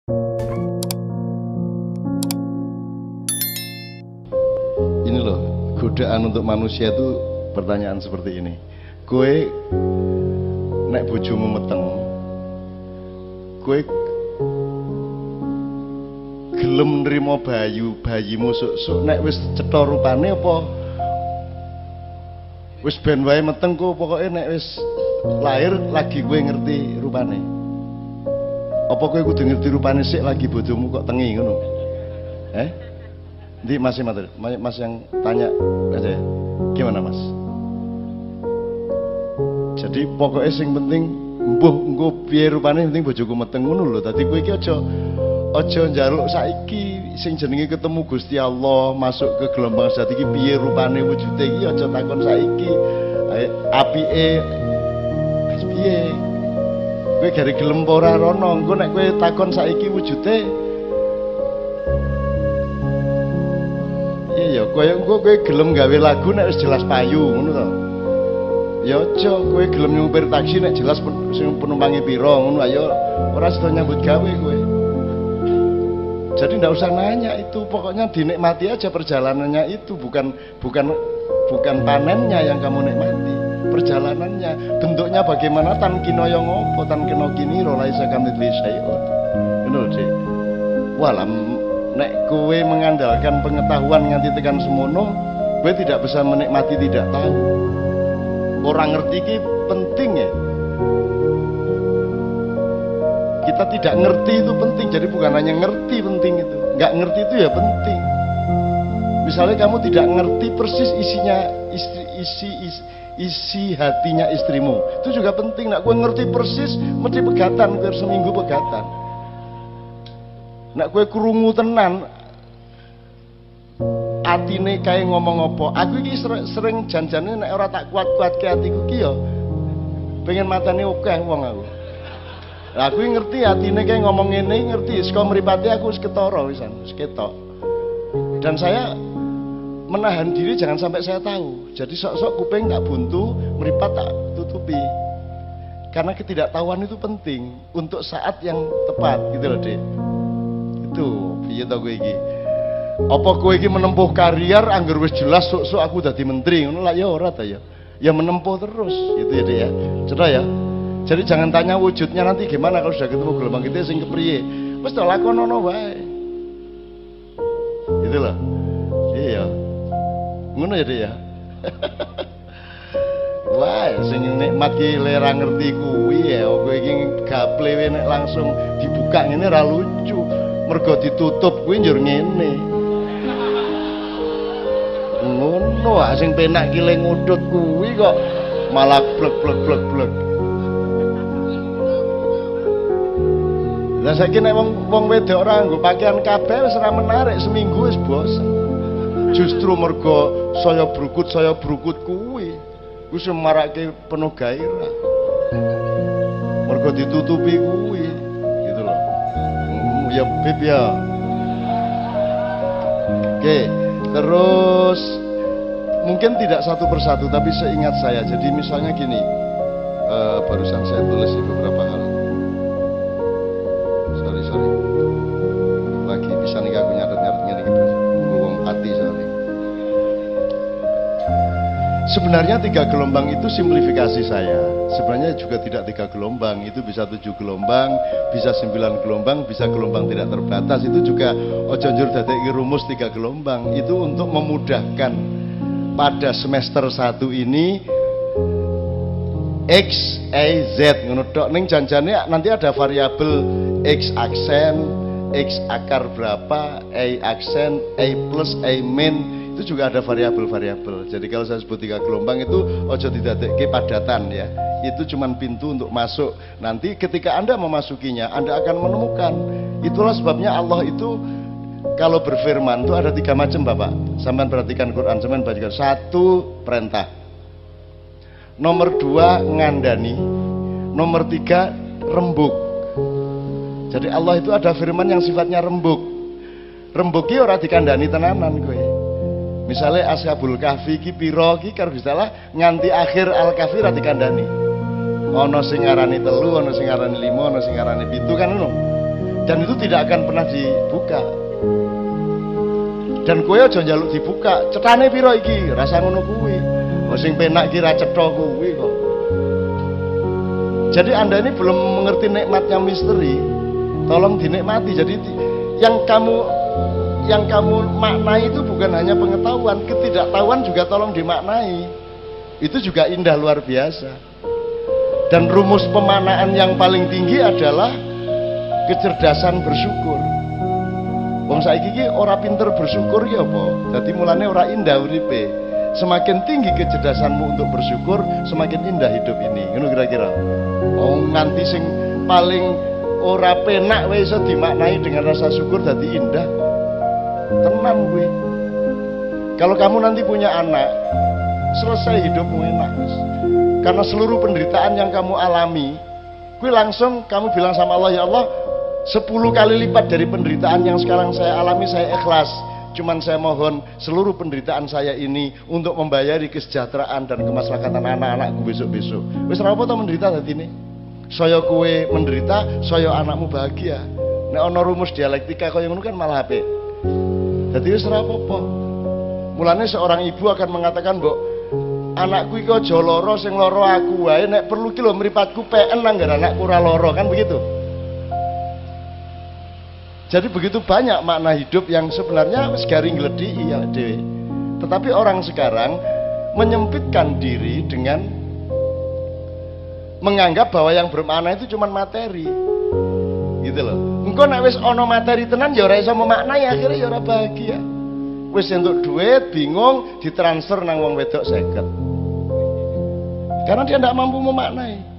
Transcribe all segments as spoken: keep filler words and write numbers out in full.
Ini loh, godaan untuk manusia itu pertanyaan seperti ini. Kowe nek bojomu meteng, kowe gelem nrimo bayu bayimu sok-sok nek wis cetha rupane apa wis ben wae meteng ku pokoke nek wis lahir lagi kowe ngerti rupane. Apa kowe kudu ngerti rupane sik lagi bojomu kok tengi ngono? Eh? Ndi Mas Matur, Mas yang tanya aja ya. Gimana Mas? Jadi pokoknya sing penting mbuh engko piye rupane penting bojoku meteng ngono lho. Dadi kowe iki aja aja njaluk saiki sing jenenge ketemu Gusti Allah masuk ke gelombang sejati iki piye rupane wujude iki aja takon saiki. Apike wis piye? Kowe gare gelem ora rono, engko nek kowe takon saiki wujude iya ya, koyo engko kowe gelem gawe lagu nek wis jelas payu ngono to. Ya aja kowe gelem nyupir taksi nek jelas sing penumpange pira ngono ayo ora sida nyambut gawe kowe. Jadi ndak usah nanya itu, pokoknya dinikmati aja perjalanannya itu, bukan bukan bukan panennya yang kamu nikmati, perjalanannya. Bentuknya bagaimana tan kinoyo ngopo tan kino kini rolai sakamidli syai'un. Ngono Dik. Walam nek kowe mengandalkan pengetahuan nganti tekan semono, kowe tidak bisa menikmati tidak tahu. Orang ngerti ki penting ya. Kita tidak ngerti itu penting, jadi bukan hanya ngerti penting itu, nggak ngerti itu ya penting. Misalnya kamu tidak ngerti persis isinya istri, isi, isi isi hatinya istrimu, itu juga penting. Nak gue ngerti persis, mesti pegatan, gue seminggu pegatan. Nak gue krungu tenan, atine kayak ngomong apa. Aku ini sering, sering janjane nek ora tak kuat-kuat ke hatiku ki yo, pengen matane akeh wong aku. Lah aku ngerti atine kayak ngomong ngene, ngerti saka mripate aku wis ketara wisan, wis ketok. Dan saya menahan diri jangan sampai saya tahu. Jadi sok-sok kuping tak buntu, mripat tak tutupi. Karena ketidaktahuan itu penting untuk saat yang tepat gitu loh, Dik. Itu piye to kowe iki? Apa kowe iki menempuh karier anggar wis jelas sok-sok aku dadi menteri ngono lah ya ora ta ya. Ya menempuh terus gitu ya, Dik ya. Cedak ya. Jadi jangan tanya wujudnya nanti gimana kalau sudah ketemu gelombang kita sing kepriye. Wis tak lakonono wae. Gitu loh. Iya. Ngono ya, Dik ya. Wah, sing nikmat ki lera ngerti kuwi ya. Kowe iki gaple nek langsung dibuka ngene ora lucu. Mergo ditutup kuwi njur ngene. Ngono ah sing penak ki le ngudut kuwi kok malah blek-blek-blek-blek. Lah saiki nek wong wong wedok ora nggo pakaian kabeh wis ora menarik, seminggu wis bosen. Justru mergo saya brukut saya brukut kuwi wis marake penuh gairah. Mergo ditutupi kuwi gitu loh. Hmm, ya bib ya. Oke, terus mungkin tidak satu persatu tapi seingat saya. Jadi misalnya gini, uh, barusan saya tulis di beberapa hal. Sorry sorry. Lagi bisa nih aku nyatet-nyatet ngene iki ngomong hati sorry. Sebenarnya tiga gelombang itu simplifikasi saya. Sebenarnya juga tidak tiga gelombang, itu bisa tujuh gelombang, bisa sembilan gelombang, bisa gelombang tidak terbatas. Itu juga ojo njur dadeki rumus tiga gelombang. Itu untuk memudahkan pada semester satu ini X, Y, Z ngono tok. Ning janjane nanti ada variabel X aksen, X akar berapa, Y aksen, Y plus, Y min. Itu juga ada variabel-variabel. Jadi kalau saya sebut tiga gelombang itu ojo didadekke padatan ya. Itu cuman pintu untuk masuk. Nanti ketika Anda memasukinya, Anda akan menemukan. Itulah sebabnya Allah itu kalau berfirman itu ada tiga macam Bapak. Sampai perhatikan Quran, sampai perhatikan. Satu, perintah. Nomor dua, ngandani. Nomor tiga, rembuk. Jadi Allah itu ada firman yang sifatnya rembuk. Rembuk ki ora dikandani tenanan kowe. Misalnya Ashabul Kahfi ki pira ki karo Gustilah nganti akhir Al-Kahfi ora dikandani. Ana sing ngarani telu, ana sing ngarani lima, ana sing ngarani pitu kan ngono. Dan itu tidak akan pernah dibuka. Dan kowe aja njaluk dibuka, cetane piro iki? Rasa ngono kuwi. Oh sing penak iki ra cetha kuwi kok. Jadi Anda ini belum mengerti nikmatnya misteri. Tolong dinikmati. Jadi yang kamu yang kamu maknai itu bukan hanya pengetahuan, ketidaktahuan juga tolong dimaknai. Itu juga indah luar biasa. Dan rumus pemaknaan yang paling tinggi adalah kecerdasan bersyukur. Wong saiki iki ora pinter bersyukur ya apa? Dadi mulane ora indah uripe. Semakin tinggi kecerdasanmu untuk bersyukur, semakin indah hidup ini. Ngono kira-kira. Oh nganti sing paling ora penak wae iso dimaknai dengan rasa syukur dadi indah. Tenang gue. Kalau kamu nanti punya anak, selesai hidupmu enak. Karena seluruh penderitaan yang kamu alami, gue langsung kamu bilang sama Allah, ya Allah, sepuluh kali lipat dari penderitaan yang sekarang saya alami, saya ikhlas. Cuman saya mohon seluruh penderitaan saya ini untuk membayari kesejahteraan dan kemaslahatan anak-anakku besok-besok. Wis ora apa to menderita dadi ini. Saya kue menderita, saya anakmu bahagia. Nek ana rumus dialektika kaya ngono kan malah apik. Dadi wis ora apa-apa. Mulane seorang ibu akan mengatakan, "Mbok, anakku iki aja lara sing lara aku wae, nek perlu ki lho mripatku peken nanggar anakku ora lara." Kan begitu. Jadi begitu banyak makna hidup yang sebenarnya wis garing gledhi ya dhewe. Tetapi orang sekarang menyempitkan diri dengan menganggap bahwa yang bermakna itu cuma materi. Gitu loh. Engko nek wis ana materi tenan ya ora iso memaknai, akhirnya ya ora bahagia. Wis entuk duit, bingung, ditransfer nang wong wedok seket. Karena dia tidak mampu memaknai.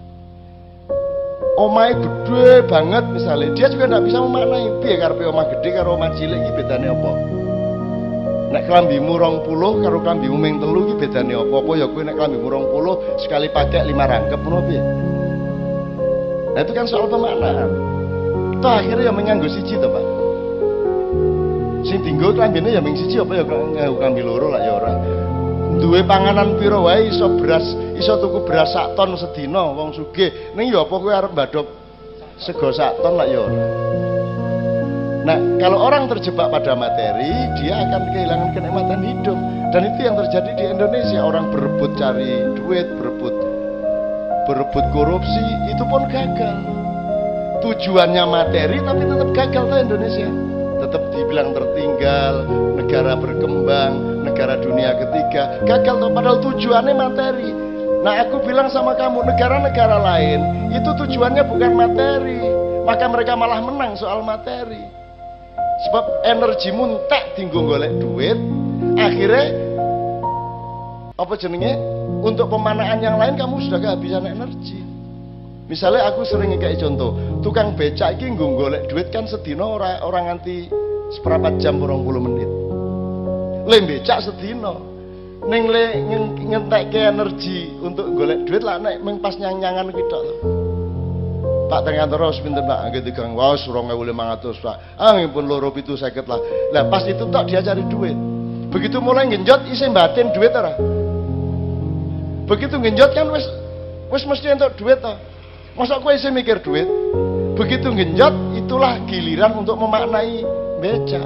Omahe gede banget misalnya, dia juga tidak bisa memaknai. Piye karepe omah gede karo omah cilik iki bedane apa? Nek klambimu rong puluh karo klambimu ming telu iki bedane apa? Apa ya kowe nek klambimu rong puluh sekali pakai lima rangkep ngono piye? Nah itu kan soal pemaknaan. Toh akhirnya yang menganggo siji to, Pak. Sing tinggal klambine ya ming siji apa ya nganggo klambi loro lah ya ora. Duwe panganan piro wae iso beras, iso tuku beras sak ton sedina wong sugih. Ning ya apa kowe arep mbadhop sego sak ton lah ya ora. Nah, kalau orang terjebak pada materi, dia akan kehilangan kenikmatan hidup. Dan itu yang terjadi di Indonesia. Orang berebut cari duit, berebut berebut korupsi, itu pun gagal. Tujuannya materi tapi tetap gagal tuh Indonesia. Tetap dibilang tertinggal, negara berkembang, negara dunia ketiga, gagal tuh padahal tujuannya materi. Nah, aku bilang sama kamu, negara-negara lain itu tujuannya bukan materi, maka mereka malah menang soal materi. Sebab energimu entek tinggal golek duit, akhirnya apa jenenge? Untuk pemanaan yang lain kamu sudah kehabisan energi. Misalnya aku sering kayak contoh, tukang becak iki nggo golek duit kan sedina ora ora nganti seperempat jam rong puluh menit. Le becak sedina. Ning le ngentekke energi untuk golek duit lah nek mung pas nyang-nyangan kuwi tok lho. Pak Tengantara pinten Pak nggih tigang waos dua ribu lima ratus Pak. Ah pun loro pitu seket lah. Lah pas itu tok dia cari duit. Begitu mulai ngenjot isih batin duit ora. Begitu ngenjot kan wis wis mesti entuk duit to. Masa kowe isih mikir duit? Begitu ngenjot itulah giliran untuk memaknai becak.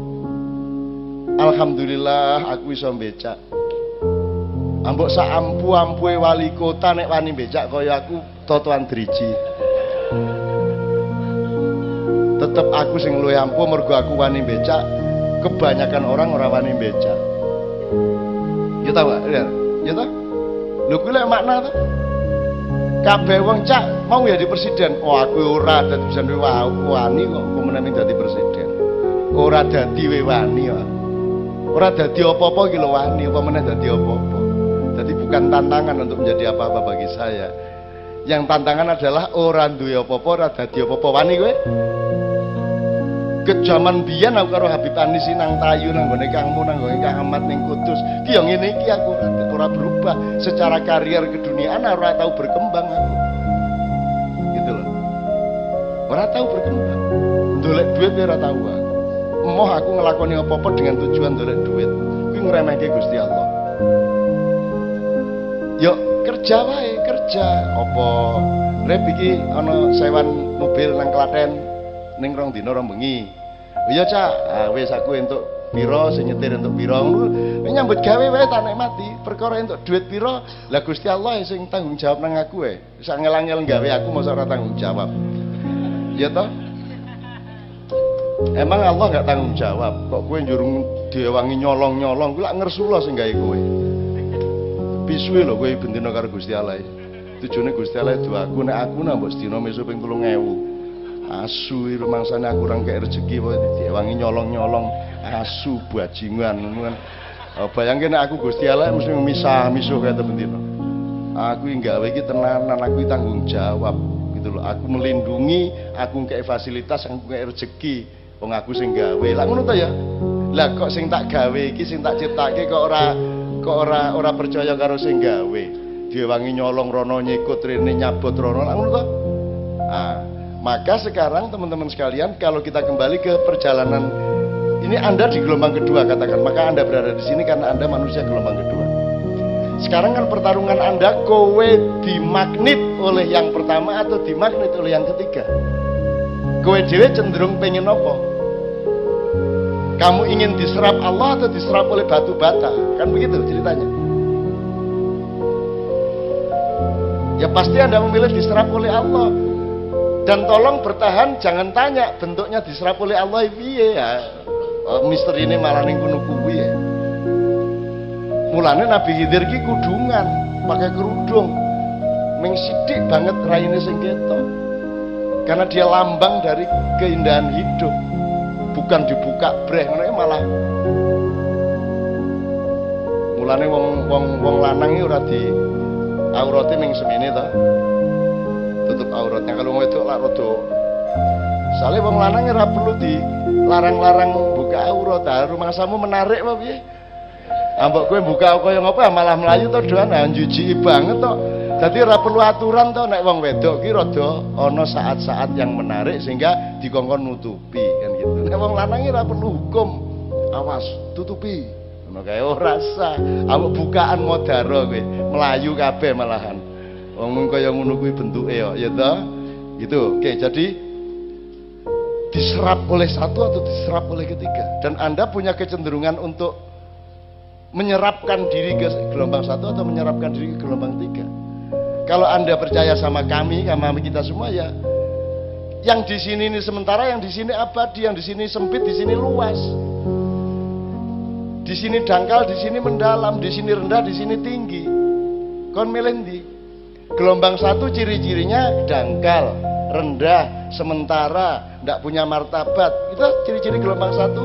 Alhamdulillah aku iso becak. Ambok sak ampu-ampue wali kota nek wani becak kaya aku totoan driji. Tetep aku sing luwih ampuh mergo aku wani becak. Kebanyakan orang ora wani becak. Ya ta, Pak? Ya ta? Lho kuwi lek makna to. Kabeh wong cak mau jadi presiden. Oh aku ora dadi presiden wani kok pemenang dadi presiden. Ora dadi we wani kok. Ora dadi apa-apa iki lho wani, apa meneh dadi apa-apa. Jadi bukan tantangan untuk menjadi apa-apa bagi saya. Yang tantangan adalah orang duwe apa-apa, ora dadi apa-apa wani kowe. Kejaman biyen aku karo Habib Anis nang Tayu nang gone Kangmu nang gone Kang Ahmad ning Kudus. Ki yo ngene iki aku ora berubah secara karier keduniaan ora tahu berkembang aku. Gitu loh. Ora tahu berkembang. Dolek duit ora tahu aku. Emoh aku ngelakoni apa-apa dengan tujuan dolek duit. Kuwi ngremehke Gusti Allah. Yuk kerja wae, kerja. Apa rep iki ana sewan mobil nang Klaten ning rong dina rong bengi. Iya Cak, ah, wis aku entuk piro sing nyetir entuk piro. Nek nyambut gawe wae tak nikmati. Perkara entuk duit piro, lah Gusti Allah sing tanggung jawab nang aku wae. Sak ngel-ngel gawe aku mosok ora tanggung jawab. Iya toh? Emang Allah nggak tanggung jawab? Kok kowe njurung diwangi nyolong-nyolong, kuwi lak ngersula sing gawe kowe. Pisuwe lho kowe bendina karo Gusti Allah. Tujuane Gusti Allah doaku nek aku nambah sedina mesu ping telung ewu. Asu iki rumangsane aku ora kek rezeki wae diwangi nyolong-nyolong, asu bajingan ngono kan. Oh, bayangke nek aku Gusti Allah mesti misah-misuh kaya bendina. Aku iki gawe iki tenanan, aku iki tanggung jawab gitu loh. Aku melindungi, aku kek fasilitas, aku kek rezeki. Wong aku sing gawe. Lah ngono ta ya? Lah kok sing tak gawe iki sing tak ciptake kok ora kok ora ora percaya karo sing gawe. Diwangi nyolong rono nyikut rene nyabot rono. Lah ngono ta? Ah, maka sekarang teman-teman sekalian kalau kita kembali ke perjalanan ini Anda di gelombang kedua katakan, maka Anda berada di sini karena Anda manusia gelombang kedua. Sekarang kan pertarungan Anda kowe dimagnet oleh yang pertama atau dimagnet oleh yang ketiga. Kowe dhewe cenderung pengen apa? Kamu ingin diserap Allah atau diserap oleh batu bata? Kan begitu ceritanya. Ya pasti Anda memilih diserap oleh Allah. Dan tolong bertahan, jangan tanya bentuknya diserap oleh Allah piye ya. Oh, misteri ini malah ning kono kuwi ya. Mulane Nabi Khidir ki kudungan, pakai kerudung. Ming sithik banget raine sing ketok. Karena dia lambang dari keindahan hidup. Bukan dibuka breh ngono malah. Mulane wong wong wong lanang iki ora di aurate ning semene to. Tutup auratnya kalau wedok lak rada. Sale wong lanang ora perlu dilarang-larang buka aurat. Rumangsamu menarik apa piye? Ambek kowe buka kaya ngapa malah mlayu to doan njujiki banget to. Dadi ora perlu aturan to nek wong wedok ki rada ana saat-saat yang menarik sehingga dikongkon nutupi kan gitu. Nek wong lanang ki ora perlu hukum. Awas tutupi. Ngono kae ora sah. Ambek bukaan modaro kowe mlayu kabeh malahan. Wong kaya ngono kuwi bentuke ya, ya toh? Gitu. Oke, jadi diserap oleh satu atau diserap oleh ketiga. Dan Anda punya kecenderungan untuk menyerapkan diri ke gelombang satu atau menyerapkan diri ke gelombang tiga. Kalau Anda percaya sama kami, sama kita semua ya, yang di sini ini sementara, yang di sini abadi, yang di sini sempit, di sini luas. Di sini dangkal, di sini mendalam, di sini rendah, di sini tinggi. Kon milih ndi? Gelombang satu ciri-cirinya dangkal, rendah, sementara, tidak punya martabat. Itu ciri-ciri gelombang satu.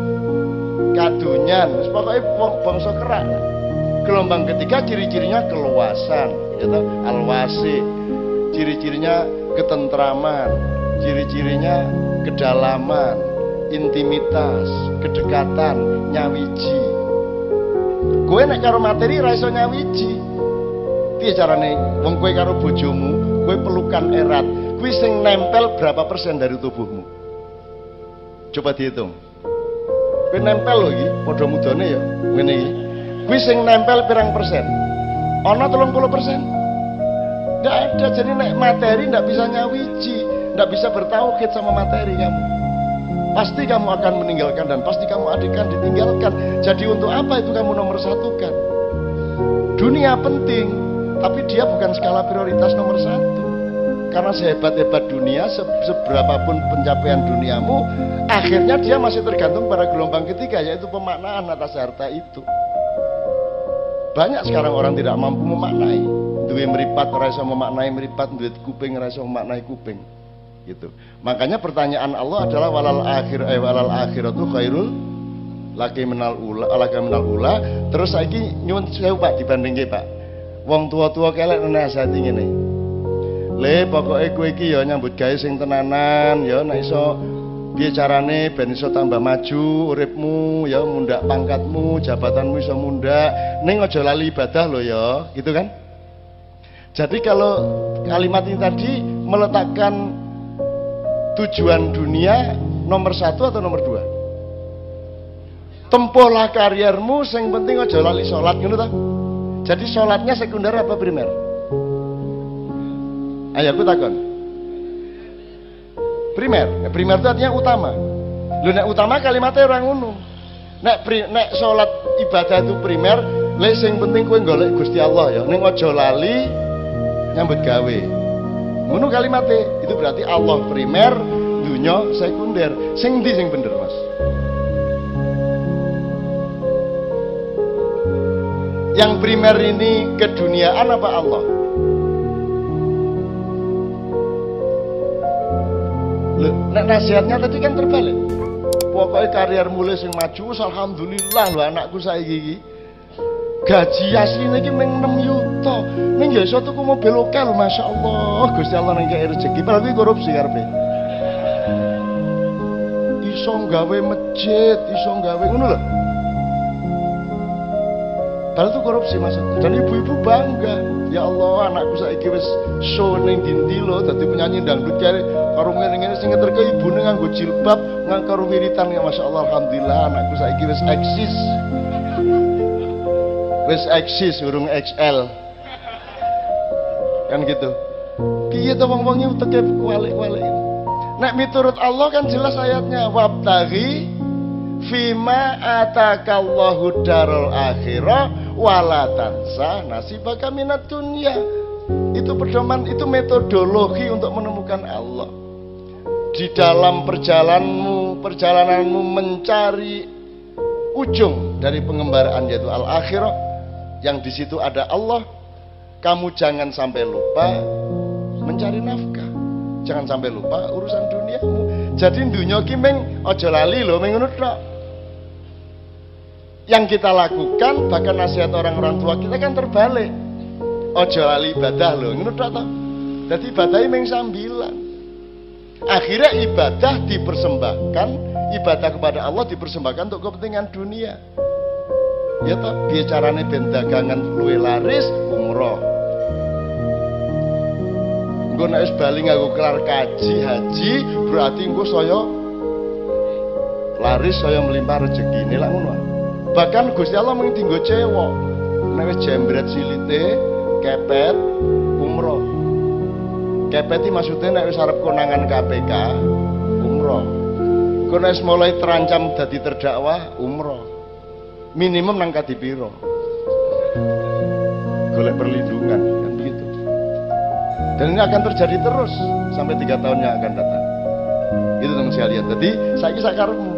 Kadunyan, pokoknya bangsa kerak. Gelombang ketiga ciri-cirinya keluasan, yaitu alwasi. Ciri-cirinya ketentraman, ciri-cirinya kedalaman, intimitas, kedekatan, nyawiji. Kowe nek karo materi ra iso nyawiji. Piye carane wong kowe karo bojomu, kowe pelukan erat, kuwi sing nempel berapa persen dari tubuhmu? Coba dihitung. Kowe nempel lho iki, padha mudane ya, ngene iki. Kuwi sing nempel pirang persen? Ana telung puluh persen. Enggak ada, jadi nek materi enggak bisa nyawiji, enggak bisa bertauhid sama materi kamu. Pasti kamu akan meninggalkan dan pasti kamu akan ditinggalkan. Jadi untuk apa itu kamu nomor satukan? Dunia penting, tapi dia bukan skala prioritas nomor satu. Karena sehebat-hebat dunia, se seberapapun pencapaian duniamu, akhirnya dia masih tergantung pada gelombang ketiga, yaitu pemaknaan atas harta itu. Banyak sekarang orang tidak mampu memaknai. Duwe meripat ora iso memaknai meripat, duwe kuping ora iso memaknai kuping. Gitu. Makanya pertanyaan Allah adalah walal akhir eh walal akhiratu khairul laki minal ula, laki minal ula. Terus saiki nyuwun sewu Pak dibandingke Pak. Wong tua-tua kelek nasihati ngene. Le pokoke kowe iki ya nyambut gawe sing tenanan ya nek iso piye carane ben iso tambah maju uripmu ya, mundak pangkatmu, jabatanmu iso mundak, ning aja lali ibadah lho ya, gitu kan? Jadi kalau kalimat ini tadi meletakkan tujuan dunia nomor satu atau nomor dua? Tempuhlah kariermu, sing penting aja lali sholat, ngono ta? Jadi sholatnya sekunder apa primer? Ayo aku takon. Primer, primer itu artinya utama. Lu nek utama kalimatnya orang ngono. Nek pri, nek salat ibadah itu primer, lek sing penting kowe golek Gusti Allah ya. Ning aja lali nyambut gawe. Ngono kalimatnya. Itu berarti Allah primer, dunya sekunder. Sing ndi sing bener, Mas? Yang primer ini keduniaan apa Allah? Loh, nek nasihatnya tadi kan terbalik. Pokoknya karier mulai sing maju, alhamdulillah lho anakku saiki iki. Gaji asline iki mung enam juta. Ning ya iso tuku mobil oke lho, masyaallah. Gusti Allah nang kei rezeki. Padahal kuwi korupsi karepe. Iso gawe masjid, iso gawe ngono lho. Padahal itu korupsi maksudnya. Dan ibu-ibu bangga. Ya Allah, anakku saiki wis show ning dindi lho, dadi penyanyi dangdut kare karo ngene-ngene sing ngeterke ibune nganggo jilbab, nganggo karo wiritan ya masyaallah alhamdulillah anakku saiki wis eksis. Wis eksis urung X L. Kan gitu. Piye to wong-wong iki uteke kualik-kualik. Nek miturut Allah kan jelas ayatnya wabtaghi fima atakallahu darul akhirah wala tansa nasibaka minad dunya. Itu pedoman, itu metodologi untuk menemukan Allah. Di dalam perjalananmu, perjalananmu mencari ujung dari pengembaraan yaitu al-akhirah, yang di situ ada Allah, kamu jangan sampai lupa mencari nafkah. Jangan sampai lupa urusan duniamu. Jadi dunia ki meng aja lali lho meng ngono tok. Yang kita lakukan bahkan nasihat orang-orang tua kita kan terbalik. Aja lali ibadah lho ngono tok to. Dadi ibadah meng sambilan. Akhirnya ibadah dipersembahkan, ibadah kepada Allah dipersembahkan untuk kepentingan dunia. Ya toh, bicarane ben dagangan luwe laris umroh. Engko nek wis bali nganggo kelar kaji haji, berarti engko saya laris saya melimpah rezekine lak ngono. Bahkan Gusti Allah mung tinggo cewek. Nek wis jembret silite, kepet umroh. Kepet iki maksudnya nek wis arep konangan K P K, umroh. Engko nek wis mulai terancam dadi terdakwa, umroh. Minimum nang kadipiro. Golek perlindungan kan begitu. Dan ini akan terjadi terus sampai tiga tahun yang akan datang. Itu teman sekalian. Jadi saya kisah karemu.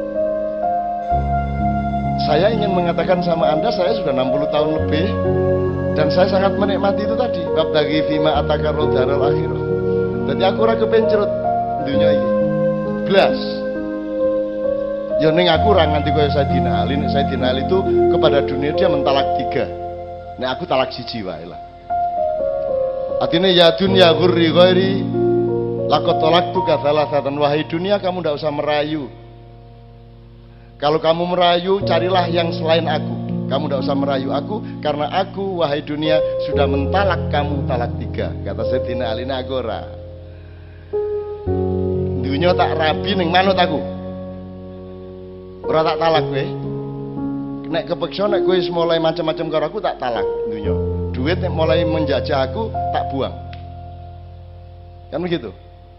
Saya ingin mengatakan sama Anda, saya sudah enam puluh tahun lebih dan saya sangat menikmati itu tadi. Wabtaghi fima atakarul daral akhirah. Jadi aku ora kepencerut dunia ini. Blas. Ya ning aku ora nganti kaya Sayyidina Ali. Nek Sayyidina Ali itu kepada dunia dia mentalak tiga. Nek aku talak siji wae lah. Artinya ya dunia ghurri ghairi laqad talaqtuka thalathatan. Wahai dunia, kamu tidak usah merayu. Kalau kamu merayu, carilah yang selain aku. Kamu tidak usah merayu aku, karena aku, wahai dunia, sudah mentalak kamu talak tiga. Kata Sayyidina Ali, nagora. Dunia tak rabi ning manut aku. Ora tak talak kowe. Nek kepeksa nek kowe mulai macam-macam karo aku tak talak dunia. Duit nek mulai menjajah aku tak buang. Kan begitu.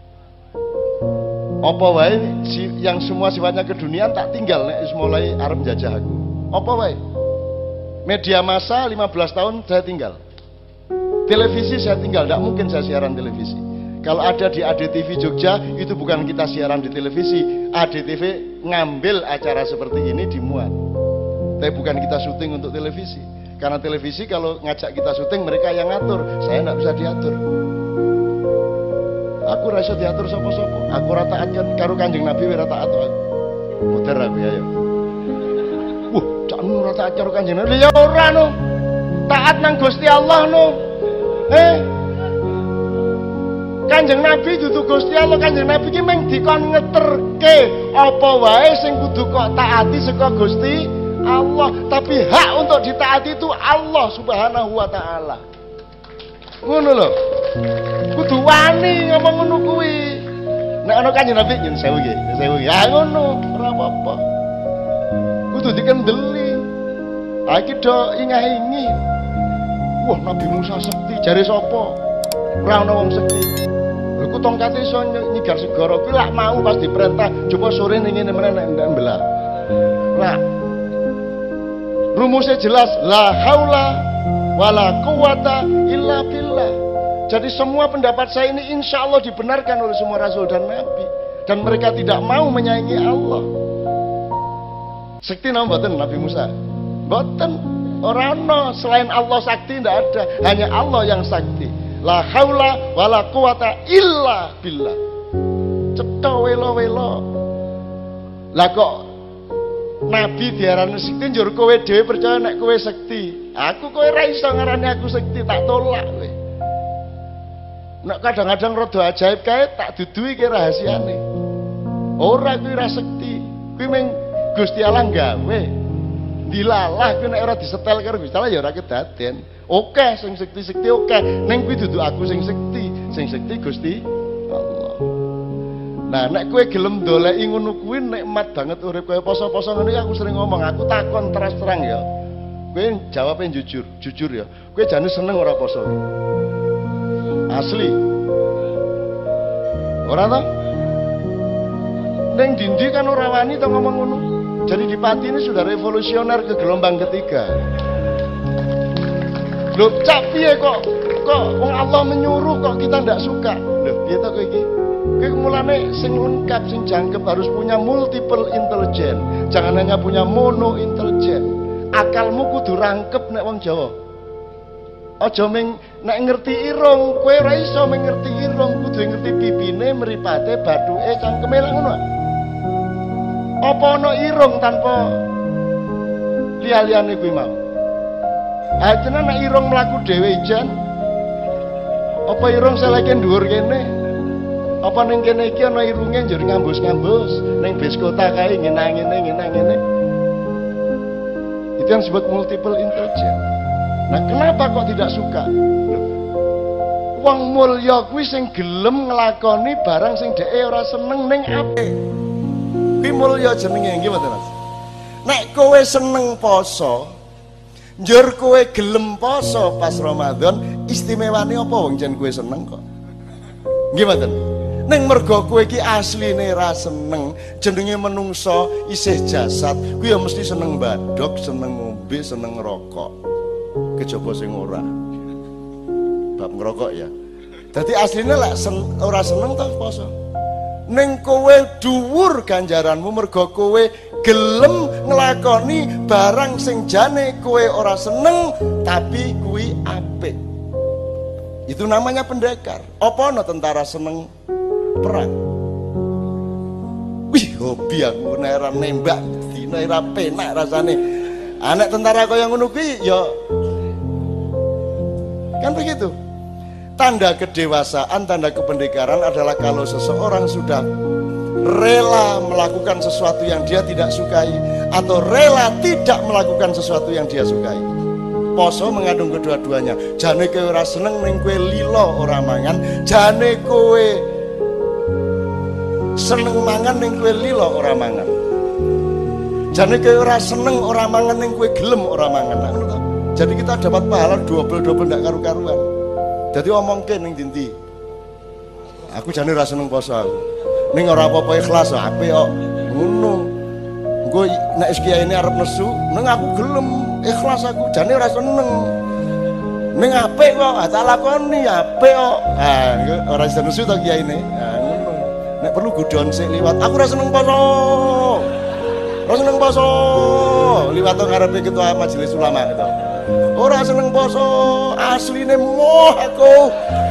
Apa wae yang semua sifatnya keduniaan tak tinggal nek mulai arep menjajah aku. Apa wae? Media massa lima belas tahun saya tinggal. Televisi saya tinggal, tidak mungkin saya siaran televisi. Kalau ada di A D T V Jogja, itu bukan kita siaran di televisi. A D T V ngambil acara seperti ini dimuat. Tapi bukan kita syuting untuk televisi. Karena televisi kalau ngajak kita syuting, mereka yang ngatur. Saya tidak bisa diatur. Aku rasa diatur sopo-sopo. Aku rata taat karo Kanjeng Nabi ora taat aku. Muter aku ya. Wah, cak nu ora taat karo Kanjeng Nabi ya ora no. Taat nang Gusti Allah no. Eh? Kanjeng Nabi dudu Gusti Allah. Kanjeng Nabi ki mung dikon ngeterke apa wae sing kudu kok taati saka Gusti Allah, tapi hak untuk ditaati itu Allah Subhanahu wa taala. Ngono lho. Kudu wani ngomong ngono kuwi. Nek ana Kanjeng Nabi nyun sewu nggih, sewu. Ya ngono, ora apa-apa. Kudu dikendeli. Ha iki do ingah-ingi. Wah, Nabi Musa sekti, jare sapa? Ora ana wong sekti. tuku tongkat iso nyigar segara kuwi lak mau pas diperintah coba sore ning ngene meneh ndak mbelah. Nah, rumusnya jelas, la haula wala quwata illa billah. Jadi semua pendapat saya ini insya Allah dibenarkan oleh semua rasul dan nabi, dan mereka tidak mau menyaingi Allah. Sakti nama mboten Nabi Musa? Mboten. Ora ana selain Allah sakti, tidak ada, hanya Allah yang sakti. La haula wala quwata illa billah. Cetha welo-welo. Lah kok Nabi diarani sekti njur kowe dhewe percaya nek kowe sekti. Aku kowe ora iso ngarani aku sekti, tak tolak kowe. Nek kadang-kadang rada ajaib kae tak duduhi ki rahasiane. Ora kuwi ra sekti. Kuwi mung Gusti Allah gawe. Dilalah kuwi nek ora disetel karo Gusti Allah ya ora kedaden. Oke sing sekti-sekti oke, ning kuwi dudu aku sing sekti. Sing sekti Gusti Allah. Nah, nek kowe gelem ndoleki ngono kuwi nikmat banget urip kaya poso-poso ngene aku sering ngomong, aku takon terus terang ya. Kowe jawabnya jujur, jujur ya. Kowe jane seneng ora poso? Asli. Ora ta? Ning dindi kan ora wani to ngomong ngono. Jadi di Pati ini sudah revolusioner ke gelombang ketiga. Loh, cak piye kok kok wong Allah menyuruh kok kita ndak suka? Loh, piye to kowe iki? Kowe mulane sing lengkap, sing jangkep harus punya multiple intelligence. Jangan hanya punya mono intelligence. Akalmu kudu rangkep nek wong Jawa. Aja ming nek ngerti irung, kowe ora iso mengerti irung, kudu ngerti pipine, mripate, bathuke, cangkeme lak ngono. Apa ana irung tanpa liya-liyane kuwi mau? Ajene nek irung mlaku dhewe ijan. Apa irung seleke dhuwur kene? Apa ning kene iki ana irunge njur ngambus-ngambus, ning bis kota kae ngene-ngene ngene-ngene. Itu yang disebut multiple intelligence. Nah, kenapa kok tidak suka? Wong mulya kuwi sing gelem nglakoni barang sing dhek ora seneng ning apik. Kuwi mulya jenenge nggih mboten Mas. Nek kowe seneng poso, njur kowe gelem poso pas Ramadan, istimewane apa wong jen kowe seneng kok? Nggih mboten? Ning mergo kowe iki asline ra seneng, jenenge menungso isih jasad, kuwi ya mesti seneng badhok, seneng ngombe, seneng ngerokok. Kejaba sing ora. Bab ngerokok ya. Dadi asline lek sen, ora seneng ta poso. Ning kowe dhuwur ganjaranmu mergo kowe gelem nglakoni barang sing jane kowe ora seneng tapi kuwi apik. Itu namanya pendekar. Apa ana tentara seneng perang? Wih, hobi aku nek ora nembak dina ora penak rasane. Anak tentara kaya ngono kuwi ya kan begitu. Tanda kedewasaan, tanda kependekaran adalah kalau seseorang sudah rela melakukan sesuatu yang dia tidak sukai atau rela tidak melakukan sesuatu yang dia sukai. Poso mengandung kedua-duanya. Jane kowe ora seneng ning kowe lilo ora mangan, jane kowe seneng mangan ning kowe lilo ora mangan. Jane kowe ora seneng ora mangan ning kowe gelem ora mangan. Nah, ngono to. Jadi kita dapat pahala double-double ndak karu-karuan. Jadi omongke ning dinti. Aku jane ora seneng poso aku. Ning ora apa-apa ikhlas apik kok. Ngono. Engko nek kiai ini arep nesu, ning aku gelem ikhlas aku. Jane ora seneng. Ning apik kok, tak lakoni apik kok. Ah, ora iso nesu to kiai ini. Ah, ngono. Nek perlu godhon sik liwat. Aku ora seneng poso. Ora seneng poso. Liwat to ngarepe ketua majelis ulama gitu. Ora seneng poso, asline moh aku.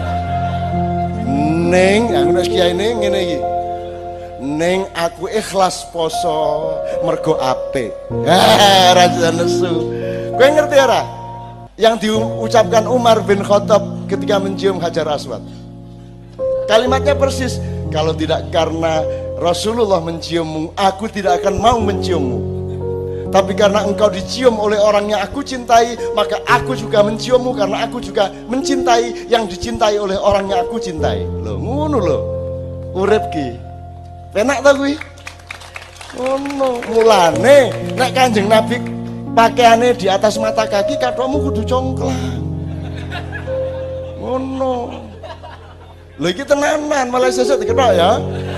Ning aku nek kiai ini ngene iki. Ning aku ikhlas poso mergo apik. Ha, ora nesu. Kowe ngerti ora? Yang diucapkan Umar bin Khattab ketika mencium Hajar Aswad. Kalimatnya persis, kalau tidak karena Rasulullah menciummu, aku tidak akan mau menciummu. Tapi karena engkau dicium oleh orang yang aku cintai, maka aku juga menciummu karena aku juga mencintai yang dicintai oleh orang yang aku cintai. Loh, ngono lho. Urip ki. Penak ta kuwi? Ngono. Mulane nek Kanjeng Nabi pakaiane di atas mata kaki, kathokmu kudu congklang. Ngono. Lho iki tenanan malah sesuk diketok ya.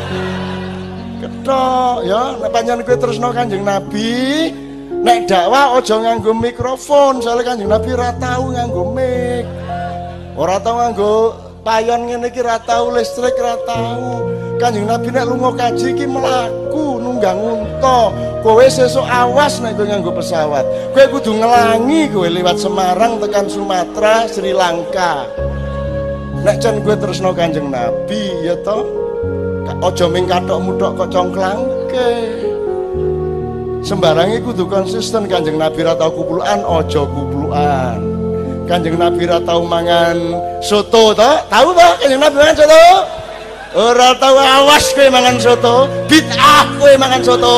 Ketok ya, nek pancen kowe tresno Kanjeng Nabi, nek dakwah aja nganggo mikrofon, soalnya Kanjeng Nabi ora tau nganggo mic. Ora tau nganggo payon ngene iki, ora tau listrik, ora tau. Kanjeng Nabi nek lunga kaji iki mlaku nunggang unta. Kowe sesuk awas nek kowe nganggo pesawat. Kowe kudu ngelangi kowe liwat Semarang tekan Sumatera, Sri Lanka. Nek jan kowe tresno Kanjeng Nabi ya toh. Aja ming kathok-muthok kok congklangke. Sembarange kudu konsisten. Kanjeng Nabi ra tau kuplukan, aja kuplukan. Kanjeng Nabi ra tau mangan soto to? Tahu to Kanjeng Nabi mangan soto? Ora tau, awas kowe mangan soto. Bid'ah kowe mangan soto.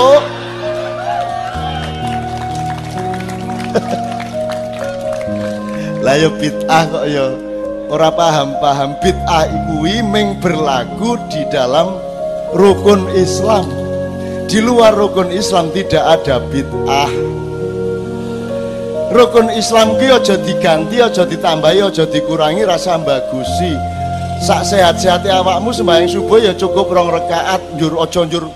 Lah yo bid'ah kok yo. Ora paham-paham bid'ah kuwi ming berlaku di dalam rukun Islam. Di luar rukun Islam tidak ada bid'ah. Rukun Islam ki aja diganti, aja ditambahi, aja dikurangi, rasa bagusi. Sak sehat-sehate awakmu sembahyang subuh ya cukup rong rakaat, njur aja njur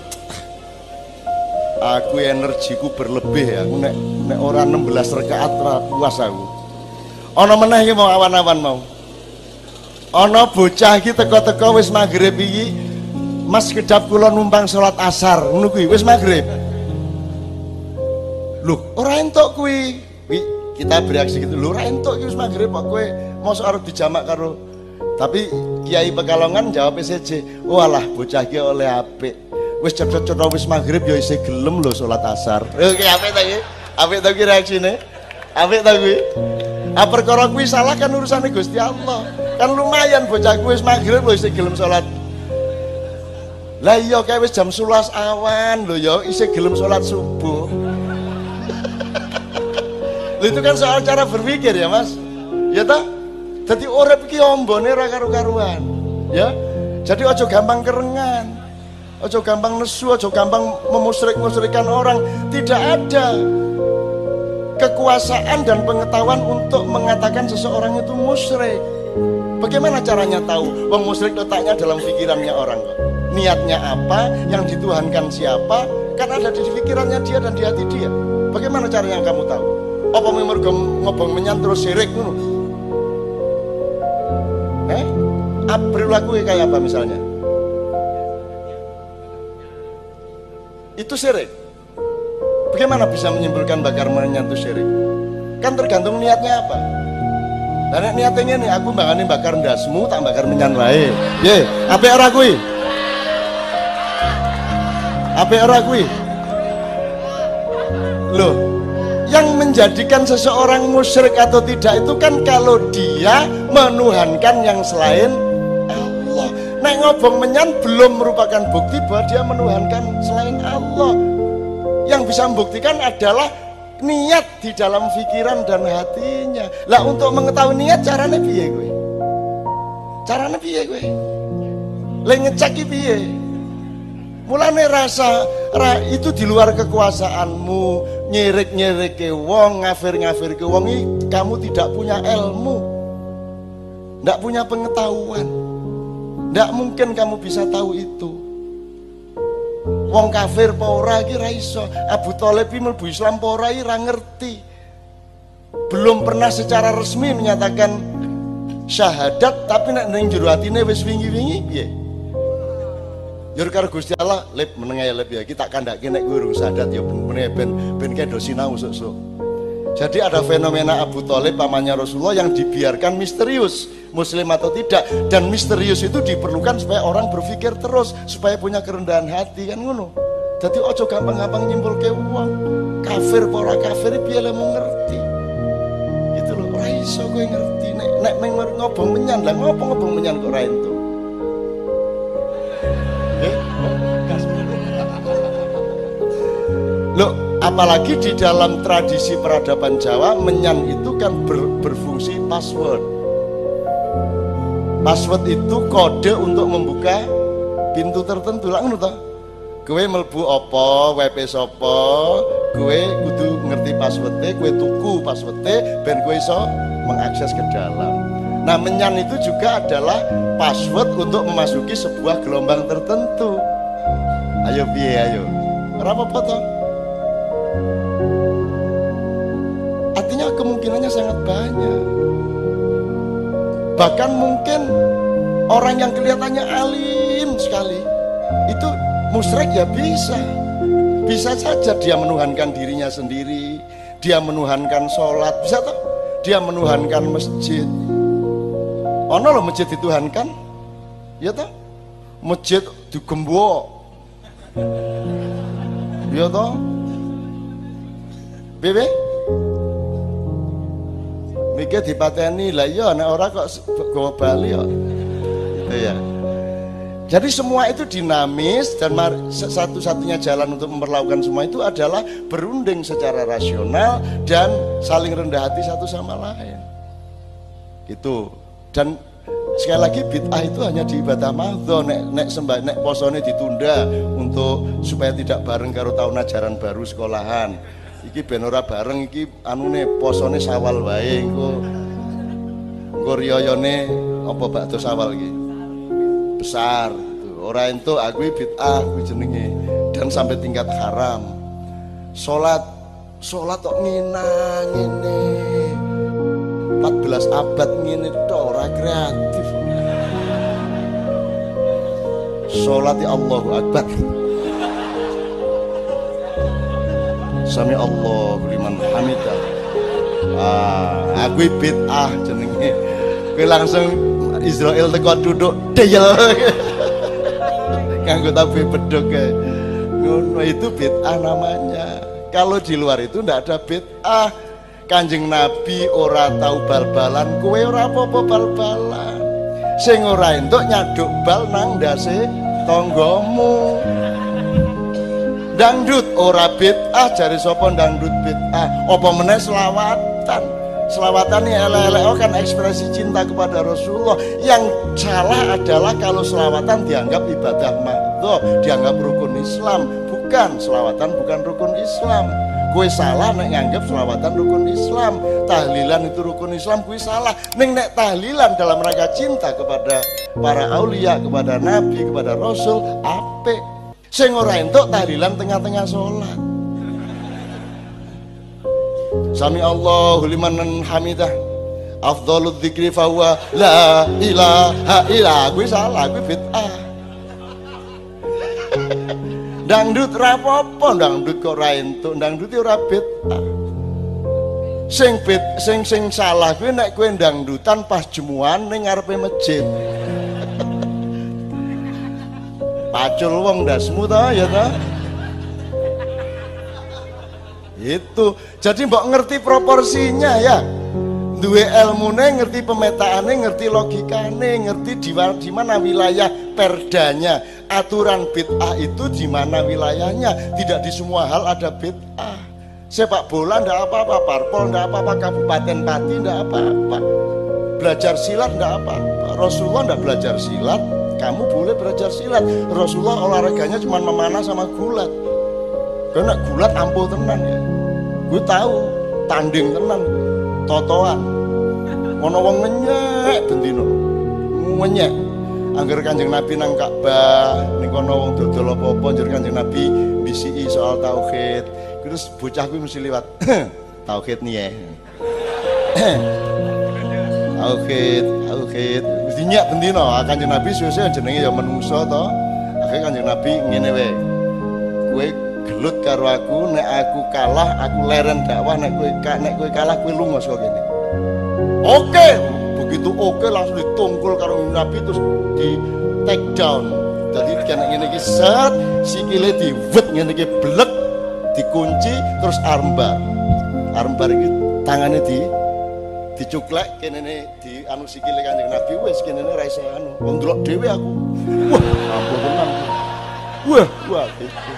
aku energiku berlebih ya. Aku nek nek ora enam belas rakaat ora puas aku. Ana meneh iki mau awan-awan mau. Ana bocah iki teko-teko wis magrib iki, Mas kedap kula numpang salat asar, ngono kuwi wis magrib. Lho, ora entuk kuwi. Kita bereaksi gitu, lho ora entuk iki wis magrib kok kowe mosok arep dijamak karo. Tapi Kiai Pekalongan jawab S C, "Walah bocah iki oleh apik. Wis cetha-cetha wis magrib ya isih gelem lho salat asar." Lho ki apik ta iki? Apik ta iki reaksine? Apik ta kuwi? Ah perkara kuwi salah kan urusane Gusti Allah. Kan lumayan bocah kuwi wis magrib lho isih gelem salat. Lah iya kae wis jam sebelas awan lho ya isih gelem salat subuh. Lho itu kan soal cara berpikir ya Mas. Ya ta? Dadi urip iki ombone ora karu-karuan. Ya. Jadi aja gampang kerengan. Aja gampang nesu, aja gampang memusyrik-musyrikan orang. Tidak ada kekuasaan dan pengetahuan untuk mengatakan seseorang itu musyrik. Bagaimana caranya tahu? Wong musyrik letaknya dalam pikirannya orang kok. Niatnya apa, yang dituhankan siapa, kan ada di pikirannya dia dan di hati dia. Bagaimana caranya kamu tahu? Apa mergo ngobong menyan terus syirik ngono? Eh? Perilaku kayak apa misalnya? Itu syirik. Bagaimana bisa menyimpulkan bakar menyan itu syirik? Kan tergantung niatnya apa. Karena niatnya nih aku bangane bakar ndasmu tak bakar menyan wae. Ye, ape ora kuwi? Ape ora kuwi? Loh, yang menjadikan seseorang musyrik atau tidak itu kan kalau dia menuhankan yang selain Allah. Nek ngobong menyan belum merupakan bukti bahwa dia menuhankan selain Allah. Yang bisa membuktikan adalah niat di dalam pikiran dan hatinya. Lah untuk mengetahui niat caranya piye kowe? Caranya piye kowe? Lah ngecek iki piye? Mulane rasa ra, itu di luar kekuasaanmu, nyirik-nyirik ke wong, ngafir-ngafir ke wong, kamu tidak punya ilmu, tidak punya pengetahuan, tidak mungkin kamu bisa tahu itu. Wong kafir apa ora iki ra iso. Abu Thalib iki mlebu Islam apa ora iki ra ngerti. Belum pernah secara resmi menyatakan syahadat, tapi nek ning jero atine wis wingi-wingi piye? Ya karo Gusti Allah, lep menengae lep ya kita kandhake nek kowe urung syahadat ya ben ben ben kedo sinau sok-sok. Jadi ada fenomena Abu Thalib pamannya Rasulullah yang dibiarkan misterius, muslim atau tidak, dan misterius itu diperlukan supaya orang berpikir terus, supaya punya kerendahan hati kan ngono. Jadi ojo gampang-gampang nyimpulke wong kafir apa ora kafir piye le mau ngerti. Itu lho ora iso kowe ngerti nek nek meng ngobong menyan lah ngopo ngobong menyan kok ora entuk. Eh? Loh, apalagi di dalam tradisi peradaban Jawa, menyan itu kan ber, berfungsi password. Password itu kode untuk membuka pintu tertentu. Lah ngono to. Kowe mlebu apa, W P sapa, kowe kudu ngerti password-e, kowe tuku password-e ben kowe iso mengakses ke dalam. Nah, menyan itu juga adalah password untuk memasuki sebuah gelombang tertentu. Ayo piye ayo. Ora apa-apa toh. Artinya kemungkinannya sangat banyak. Bahkan mungkin orang yang kelihatannya alim sekali itu musyrik ya bisa. Bisa saja dia menuhankan dirinya sendiri, dia menuhankan sholat, bisa toh? Dia menuhankan masjid. Ono loh masjid dituhankan, ya toh? Masjid digembok, ya toh? Bebe? Mikir dipateni lah, ya nek ora kok gawa bali ya. Gitu ya. Jadi semua itu dinamis dan satu-satunya jalan untuk memperlakukan semua itu adalah berunding secara rasional dan saling rendah hati satu sama lain. Gitu. Dan sekali lagi bid'ah itu hanya di ibadah mahdho, nek nek sembah nek posone ditunda untuk supaya tidak bareng karo tahun ajaran baru sekolahan. Iki ben ora bareng iki anune posone Syawal wae engko engko riyayane apa bakdo Syawal iki. Besar gitu. Ora entuk aku bid'ah kuwi jenenge dan sampai tingkat haram. Salat salat kok nginang ngene. empat belas abad ngene tok ora kreatif. Salat ya Allahu Akbar. Sami Allahu liman hamidah. Ah, aku bid'ah jenenge. Kowe langsung Israel teko duduk deyel nganggo tabe beduk kae. Ngono itu bid'ah namanya. Kalau di luar itu ndak ada bid'ah. Kanjeng Nabi ora tahu bal-balan, kowe ora apa-apa bal-balan. Sing ora entuk nyaduk bal nang ndase tanggamu. Dangdut ora bid'ah, jare sapa dangdut bid'ah? Apa meneh selawatan? Selawatan ini elek-elek oh kan ekspresi cinta kepada Rasulullah. Yang salah adalah kalau selawatan dianggap ibadah mahdho, dianggap rukun Islam. Bukan, selawatan bukan rukun Islam. Kue salah nek nganggap selawatan rukun Islam. Tahlilan itu rukun Islam, kue salah. Neng nek tahlilan dalam rangka cinta kepada para aulia, kepada Nabi, kepada Rasul, apik. Sing ora entuk tahlilan tengah-tengah sholat. Sami Allahu liman hamidah. Afdhaludz dzikri fa huwa la ilaha illa. Kuwi salah, kuwi bid'ah. Dangdut ora apa-apa, dangdut kok ora entuk, dangdut ora bid'ah. Sing bid sing sing salah kuwi nek kowe dangdutan pas jemuan ning ngarepe masjid. Pacul wong ndasmu ta ya ta? Itu jadi mbok ngerti proporsinya ya, duwe ilmune, ngerti pemetaane, ngerti logikane, ngerti di, di mana wilayah perdanya. Aturan bid'ah itu di mana wilayahnya. Tidak di semua hal ada bid'ah. Sepak bola ndak apa-apa, parpol ndak apa-apa, kabupaten pati ndak apa-apa, belajar silat ndak apa-apa. Rasulullah ndak belajar silat, kamu boleh belajar silat. Rasulullah olahraganya cuma memanah sama gulat. Karena gulat ampuh tenan ya. Gue tahu tanding tenan, totoan. Ono wong ngenyek bendino, ngenyek. Angger Kanjeng Nabi nang Ka'bah, ning kono wong dodol apa-apa njur Kanjeng Nabi bisiki soal tauhid. Terus bocah kuwi mesti liwat. Tauhid nih ya. Tauhid, tauhid. Mesti nyak bendino, Kanjeng Nabi suwe-suwe jenenge ya menungso to. Akhire Kanjeng Nabi ngene wae. Kowe gelut karo aku, nek aku kalah aku leren dakwah, nek kowe nek kowe kalah kowe lunga saka kene. Oke, begitu oke langsung ditungkul karo Nabi terus di take down. Jadi kena ngene iki set, sikile diwet ngene iki blek, dikunci terus armbar. Armbar iki tangane di dicuklek kene di anu sikile Kanjeng Nabi wis kene ra iso anu. Wong ndelok dhewe aku. Wah, ampun tenan. Wah, wah gitu.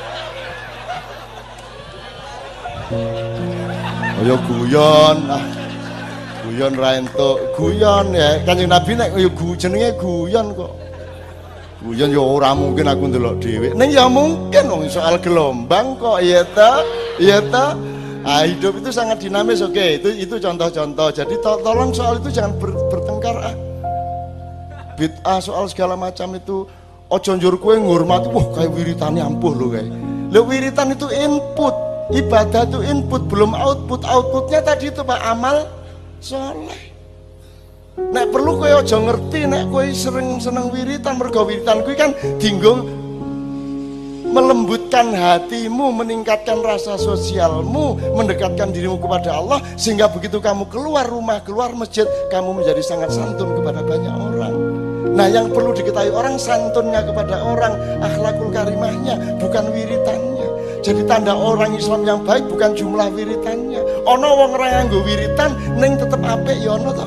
Ayo guyon, ah, guyon ra entuk, guyon ya. Kanjeng Nabi nek yo jenenge guyon kok. Guyon yo ora mungkin aku ndelok dhewe. Ning ya mungkin wong soal gelombang kok, iya ta? Iya ta? Ah, hidup itu sangat dinamis, oke. Itu itu contoh-contoh. Jadi to tolong soal itu jangan ber bertengkar ah. Bid'ah soal segala macam itu ojo njur kowe ngurmati, wah kayak wiritane ampuh lho kayak. Lho wiritan itu input, ibadah itu input, belum output. Outputnya tadi itu Pak amal soleh. Nek perlu kowe aja ngerti nek kowe sering seneng wiritan, mergo wiritan kuwi kan dinggo melembutkan hatimu, meningkatkan rasa sosialmu, mendekatkan dirimu kepada Allah, sehingga begitu kamu keluar rumah, keluar masjid, kamu menjadi sangat santun kepada banyak orang. Nah, yang perlu diketahui orang santunnya kepada orang, akhlakul karimahnya, bukan wiritannya. Jadi tanda orang Islam yang baik bukan jumlah wiritannya. Ono wong ora nganggo wiritan ning tetep apik ya ono to.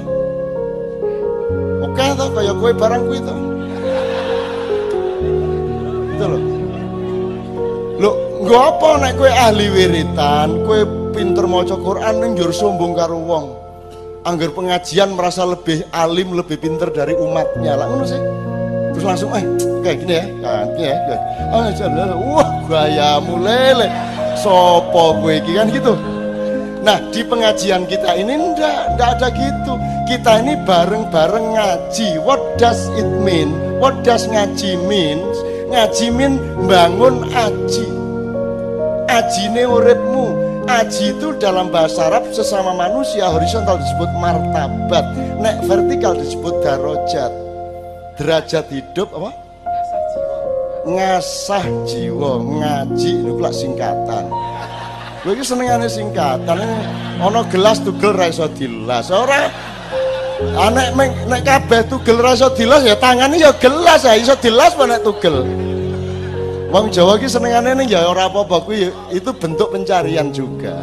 Oke to kaya kowe barang kuwi to. Itu lho. Lho, nggo apa nek kowe ahli wiritan, kowe pinter maca Quran ning njur sombong karo wong. Angger pengajian merasa lebih alim, lebih pinter dari umatnya. Lah ngono sih. Terus langsung eh kayak gini ya. Nah, gini ya. Ah, jalan. Wah, gayamu lele. Sopo kowe iki kan gitu. Nah, di pengajian kita ini ndak ndak ada gitu. Kita ini bareng-bareng ngaji. What does it mean? What does ngaji means? Ngaji mean bangun aji. Ajine uripmu. Aji itu dalam bahasa Arab sesama manusia horizontal disebut martabat, nek vertikal disebut darajat. Derajat hidup apa? Ngasah jiwa, ngaji itu lah singkatan. Gue ini senengane singkatan. Ono gelas tugel ra iso dilas. Ora anek nek kabeh tugel ra iso dilas ya tangane ya gelas ya iso dilas apa nek tugel. Wong Jawa ki senengane ning ya ora apa-apa kuwi itu bentuk pencarian juga.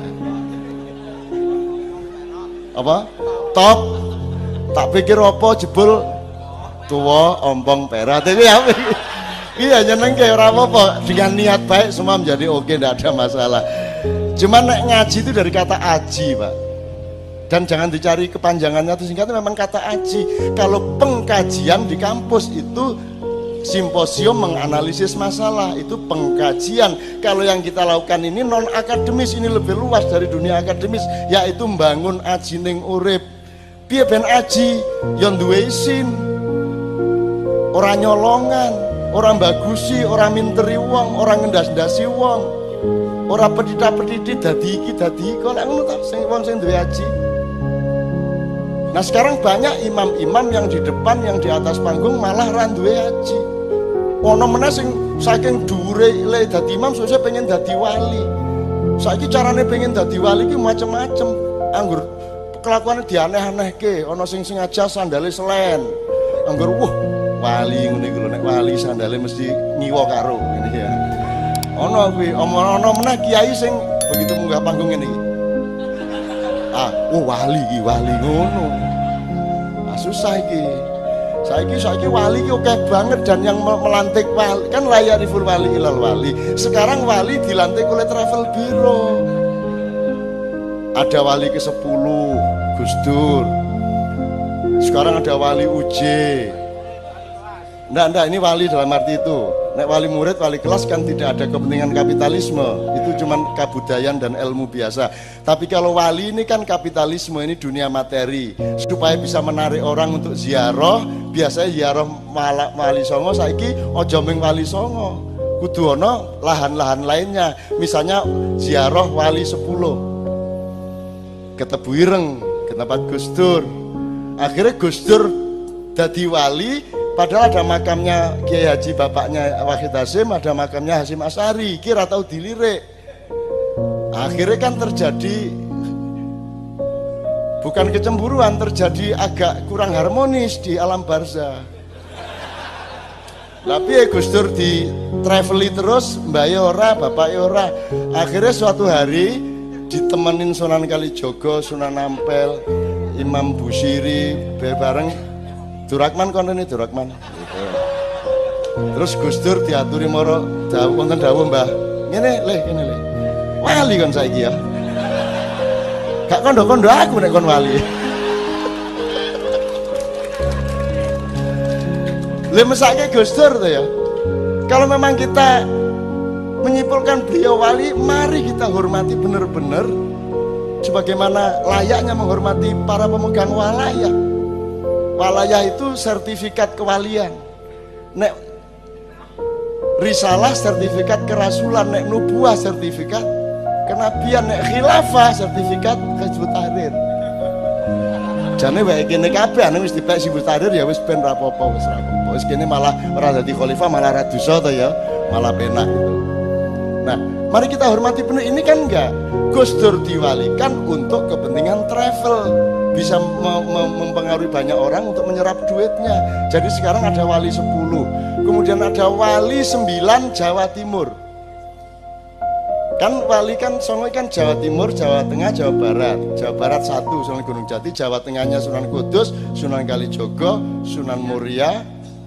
Apa? Top. Tak pikir apa jebul tua ompong perak. Tapi apa? Iya nyenengke ora apa-apa dengan niat baik semua menjadi oke, ndak ada masalah. Cuman nek ngaji itu dari kata aji, Pak. Dan jangan dicari kepanjangannya atau singkatnya, memang kata aji. Kalau pengkajian di kampus itu simposium menganalisis masalah, itu pengkajian. Kalau yang kita lakukan ini non akademis, ini lebih luas dari dunia akademis, yaitu membangun aji ning urip. Piye ben aji yang duwe isin, orang nyolongan, orang bagusi, orang minteri wong, orang ngendas-ndasi wong, orang pedita-pedidit dadi iki dadi iki, lek ngono ta sing wong sing duwe aji. Nah sekarang banyak imam-imam yang di depan, yang di atas panggung malah ra duwe aji. Ono meneh sing saking dhuwure le dadi imam susah pengen dadi wali. Saiki carane pengen dadi wali ki macem-macem. Anggur kelakuane dianeh-anehke, ono sing sengaja sandale selen. Anggur wah wali ngene iki lho, nek wali sandale mesti ngiwa karo ngene ya. Ono kuwi, ono meneh kiai sing begitu munggah panggung ngene iki. Ah, oh wali iki, wali ngono. Ah susah iki. Saiki saiki wali ki oke banget, dan yang melantik wali kan layariful wali ilal wali. Sekarang wali dilantik oleh travel bureau. Ada wali ke sepuluh Gus Dur. Sekarang ada wali U J. Nggak, nggak, ini wali dalam arti itu. Nek wali murid, wali kelas kan tidak ada kepentingan kapitalisme. Itu cuma kebudayaan dan ilmu biasa. Tapi kalau wali ini kan kapitalisme, ini dunia materi. Supaya bisa menarik orang untuk ziarah, biasanya ziarah wali songo, saiki ojo ming wali songo. Kudu ono lahan-lahan lainnya. Misalnya ziarah wali sepuluh. Ke Tebu Ireng, ke tempat Gus Dur. Akhirnya Gus Dur dadi wali. Padahal ada makamnya Kiai Haji bapaknya Wahid Hasyim, ada makamnya Hasyim Asy'ari, kira tahu dilirik. Akhirnya kan terjadi bukan kecemburuan, terjadi agak kurang harmonis di alam barzah. Tapi ya Gus Dur di traveli terus, mbak ora, bapak ora. Akhirnya suatu hari ditemenin Sunan Kalijogo, Sunan Ampel, Imam Busiri, bareng Durakman konten ini Durakman gitu. Terus Gus Dur diaturi moro dawuh wonten dawuh Mbah ngene le ngene le wali kon saiki ya gak kondo-kondo aku nek kon wali. Le mesake Gus Dur tuh ya. Kalau memang kita menyimpulkan beliau wali, mari kita hormati benar-benar sebagaimana layaknya menghormati para pemegang walayah. Walayah itu sertifikat kewalian. Nek risalah sertifikat kerasulan, nek nubuah sertifikat kenabian, nek khilafah sertifikat Hizbut Tahrir. Jane wae kene kabeh ane wis dipek Hizbut Tahrir ya wis ben ra apa-apa, wis ra apa-apa. Wis kene malah ora dadi khalifah, malah ra dosa to ya, malah penak gitu. Nah, mari kita hormati benar. Ini kan enggak Gus Dur diwalikan untuk kepentingan travel, bisa mempengaruhi banyak orang untuk menyerap duitnya. Jadi sekarang ada wali sepuluh, kemudian ada wali sembilan Jawa Timur. Kan wali kan Songo kan Jawa Timur, Jawa Tengah, Jawa Barat. Jawa Barat satu Sunan Gunung Jati, Jawa Tengahnya Sunan Kudus, Sunan Kalijogo, Sunan Muria.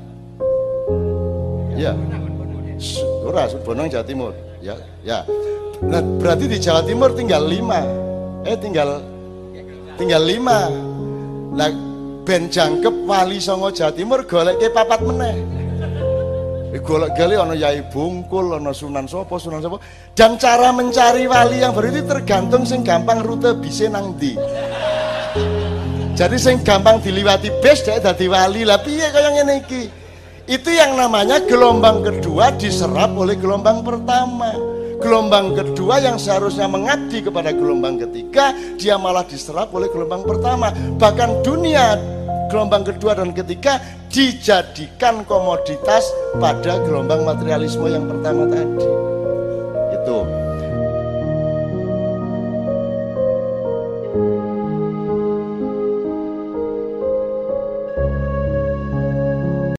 Ya. Ora, Bonong Jawa Timur. Ya, ya. Nah, berarti di Jawa Timur tinggal lima. Eh tinggal tinggal lima. Nah, ben jangkep wali Songo Jawa Timur goleke papat meneh. Golek-golek ana Yai Bungkul, ana Sunan Sopo, Sunan Sopo. Dan cara mencari wali yang baru itu tergantung sing gampang rute bise nang ndi. Jadi sing gampang diliwati bis dhek dadi wali. Lah piye kaya ngene iki? Itu yang namanya gelombang kedua diserap oleh gelombang pertama. Gelombang kedua yang seharusnya mengabdi kepada gelombang ketiga, dia malah diserap oleh gelombang pertama. Bahkan dunia gelombang kedua dan ketiga dijadikan komoditas pada gelombang materialisme yang pertama tadi.